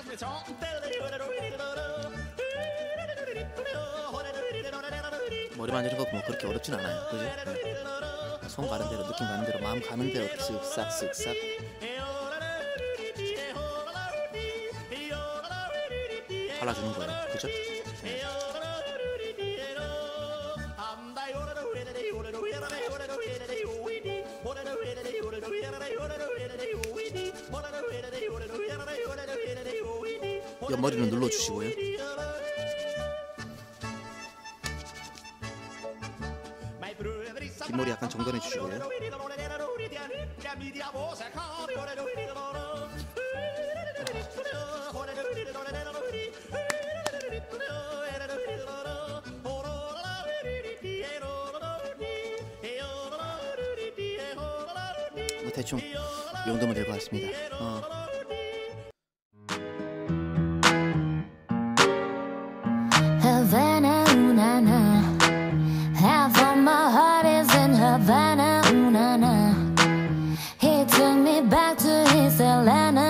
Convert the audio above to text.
머리 만지는 거 뭐 그렇게 어렵진 않아요, 그죠? 네. 손 가는 대로, 느낌 가는 대로, 마음 가는 대로 쓱싹 쓱싹 발라주는 거예요, 그죠? 네. 옆머리는 눌러주시고요. 뒷머리 약간 정돈해 주시고요. 뭐 대충 이 정도면 될 것 같습니다. Havana, ooh, na, na. Half of my heart is in Havana, ooh, na, na. He took me back to his Atlanta.